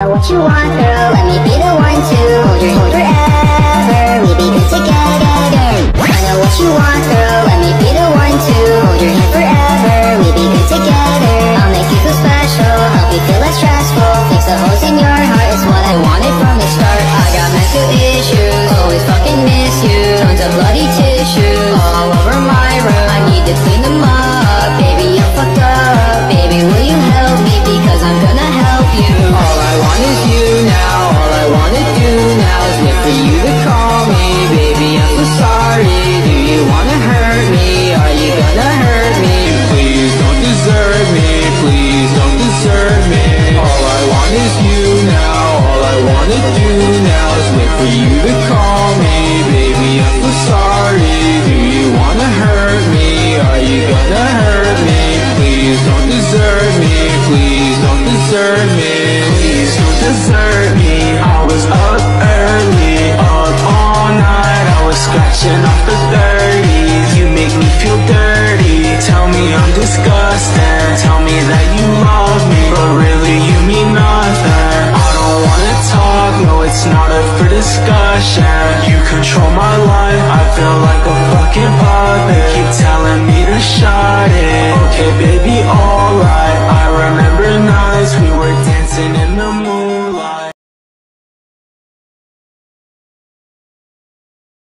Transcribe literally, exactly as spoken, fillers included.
know what you want, girl, let me be the one to hold your hand forever, we be good together. I know what you want, girl, let me be the one to hold your hand forever, we be good together. I'll make you feel special, help you feel less stressful, fix the holes in your heart is what I wanted from the start. I got mental issues, always fucking miss you, tons of bloody tissues all over my room. I need to clean them up, baby, I'm fucked up. Baby, will you help me, because I'm gonna help you. All I want is you now, all I wanna do now is wait for you to call me. Baby, I'm so sorry, do you wanna hurt me? Are you gonna hurt me? Please don't desert me, please don't desert me. All I want is you now, all I wanna do now is wait for you to call me. Baby, I'm so sorry, do you wanna hurt me? Are you gonna hurt me? Please don't desert me, please don't desert me. Please don't desert me. I was up early, up all night, I was scratching off the thirties. You make me feel dirty, tell me I'm disgusting, tell me that you love me, but really you mean nothing. I don't wanna talk, no it's not up for discussion. You control my life, I feel like a fucking puppet. Keep telling me to shut it. Okay baby, alright, I remember nights we were dancing in the moon.